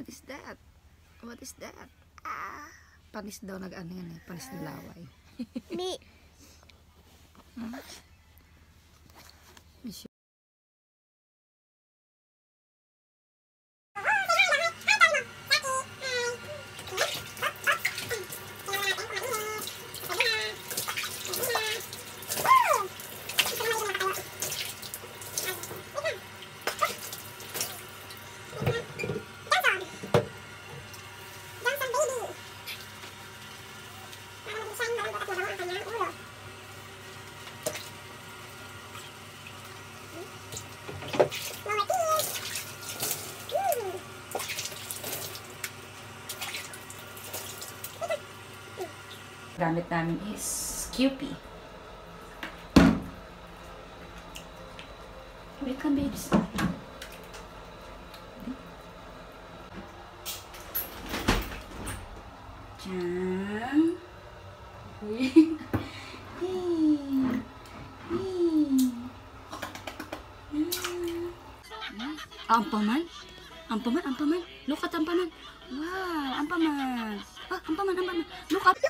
What is that? What is that? Ah, panis daw nag-ano yan eh. Panis ng laway. Me. Miss you. Gamit namin is Kewpie. Wait lang, babes. Diyan. Ampaman? Ampaman? Ampaman? Look at Ampaman. Wow, Ampaman. Ah, Ampaman. Look up.